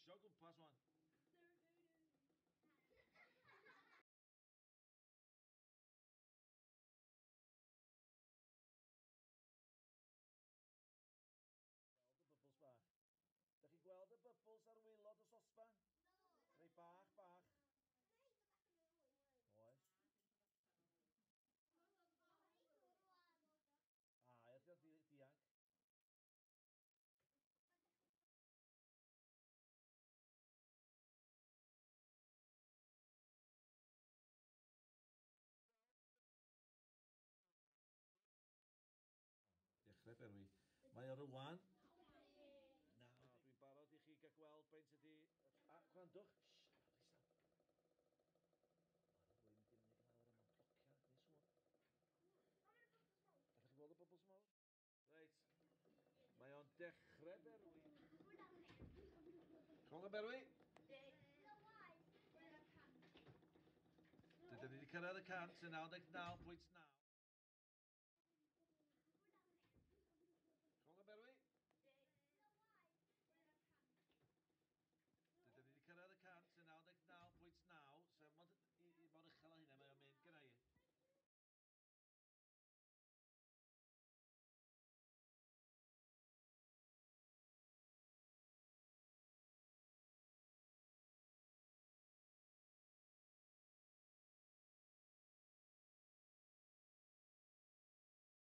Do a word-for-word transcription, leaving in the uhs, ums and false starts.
Pasio o gwmpas wan. Gweld y bubbles bach. Da chi'n gweld y bubbles ar waelod y sosban? Rei bach, bach. Oes. A, ers di dianc. Dechrau Berwi. Mae o rwan. Na, dwi'n barod i chi gael gweld beint ydi... A, gwrandwch. Shh, please. Mae'r rwy'n mynd i fyny lawr yma'n clocia, neu sŵn. Ydych chi'n gweld y bubbles mawr? Reit. Mae o'n dechrau Berwi. Chwng y Berwi? Dydyn ni wedi cyrraedd y cant yn naw deg naw pwynt naw.